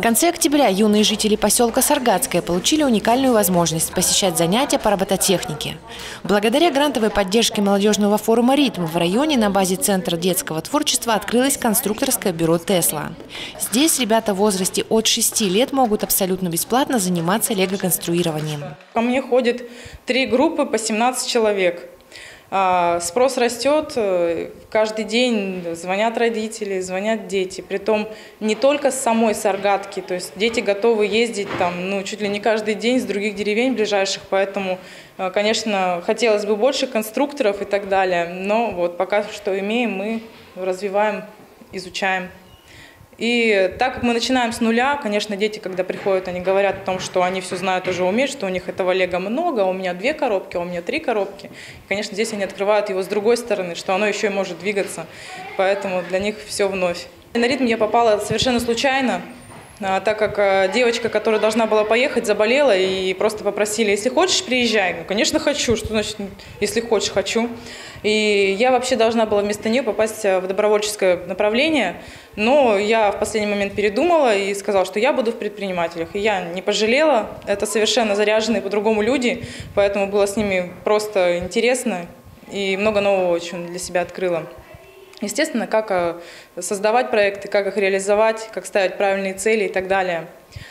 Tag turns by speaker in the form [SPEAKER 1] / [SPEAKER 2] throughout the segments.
[SPEAKER 1] конце октября юные жители поселка Саргатское получили уникальную возможность посещать занятия по робототехнике. Благодаря грантовой поддержке молодежного форума «Ритм» в районе на базе Центра детского творчества открылось конструкторское бюро «Тесла». Здесь ребята в возрасте от 6 лет могут абсолютно бесплатно заниматься лего-конструированием.
[SPEAKER 2] Ко мне ходит 3 группы по 17 человек. Спрос растет, каждый день звонят родители, звонят дети. Притом не только с самой Саргатки, то есть дети готовы ездить там, чуть ли не каждый день с других деревень ближайших, поэтому, конечно, хотелось бы больше конструкторов и так далее. Но вот пока что имеем, мы развиваем, изучаем. И так как мы начинаем с нуля, конечно, дети, когда приходят, они говорят о том, что они все знают, уже умеют, что у них этого лего много, у меня 2 коробки, у меня 3 коробки. И, конечно, здесь они открывают его с другой стороны, что оно еще и может двигаться, поэтому для них все вновь. На «Ритм» я попала совершенно случайно, так как девочка, которая должна была поехать, заболела и просто попросили: если хочешь, приезжай. Ну, конечно, хочу. Что значит, если хочешь, хочу? И я вообще должна была вместо нее попасть в добровольческое направление, но я в последний момент передумала и сказала, что я буду в предпринимателях. И я не пожалела. Это совершенно заряженные по-другому люди, поэтому было с ними просто интересно и много нового очень для себя открыла. Естественно, как создавать проекты, как их реализовать, как ставить правильные цели и так далее.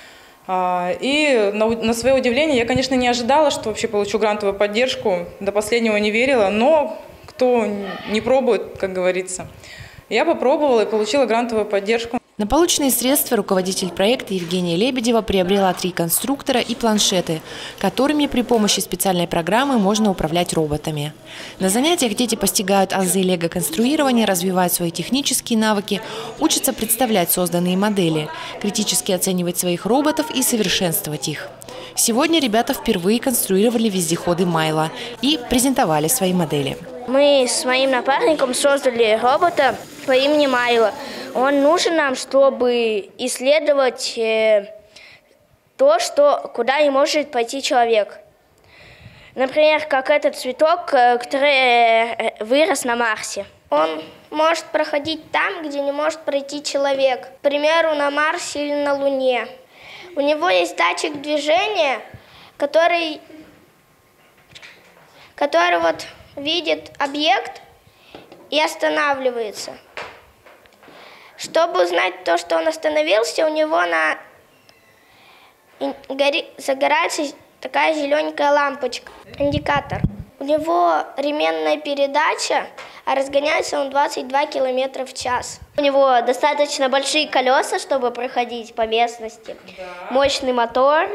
[SPEAKER 2] И на свое удивление, я, конечно, не ожидала, что вообще получу грантовую поддержку, до последнего не верила, но кто не пробует, как говорится. Я попробовала и получила грантовую поддержку.
[SPEAKER 1] На полученные средства руководитель проекта Евгения Лебедева приобрела 3 конструктора и планшеты, которыми при помощи специальной программы можно управлять роботами. На занятиях дети постигают азы лего-конструирования, развивают свои технические навыки, учатся представлять созданные модели, критически оценивать своих роботов и совершенствовать их. Сегодня ребята впервые конструировали вездеходы Майло и презентовали свои модели.
[SPEAKER 3] Мы с моим напарником создали робота по имени Майло. Он нужен нам, чтобы исследовать то, куда не может пойти человек. Например, как этот цветок, который вырос на Марсе. Он может проходить там, где не может пройти человек. К примеру, на Марсе или на Луне. У него есть датчик движения, который вот видит объект и останавливается. Чтобы узнать то, что он остановился, у него загорается такая зелененькая лампочка, индикатор. У него ременная передача, а разгоняется он 22 км в час. У него достаточно большие колеса, чтобы проходить по местности, мощный мотор,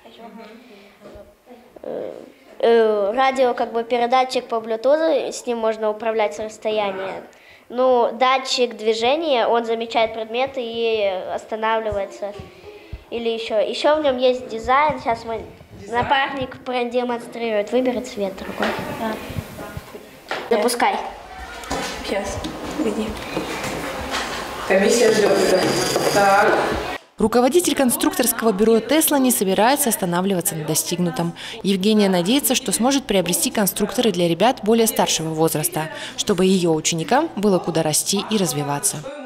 [SPEAKER 3] радио, передатчик по Bluetooth, с ним можно управлять с расстояния. Датчик движения, он замечает предметы и останавливается. Или еще в нем есть дизайн. Сейчас напарник продемонстрирует. Выбери цвет другой. Запускай.
[SPEAKER 2] Сейчас. Иди. Комиссия ждет. Так.
[SPEAKER 1] Руководитель конструкторского бюро «Тесла» не собирается останавливаться на достигнутом. Евгения надеется, что сможет приобрести конструкторы для ребят более старшего возраста, чтобы ее ученикам было куда расти и развиваться.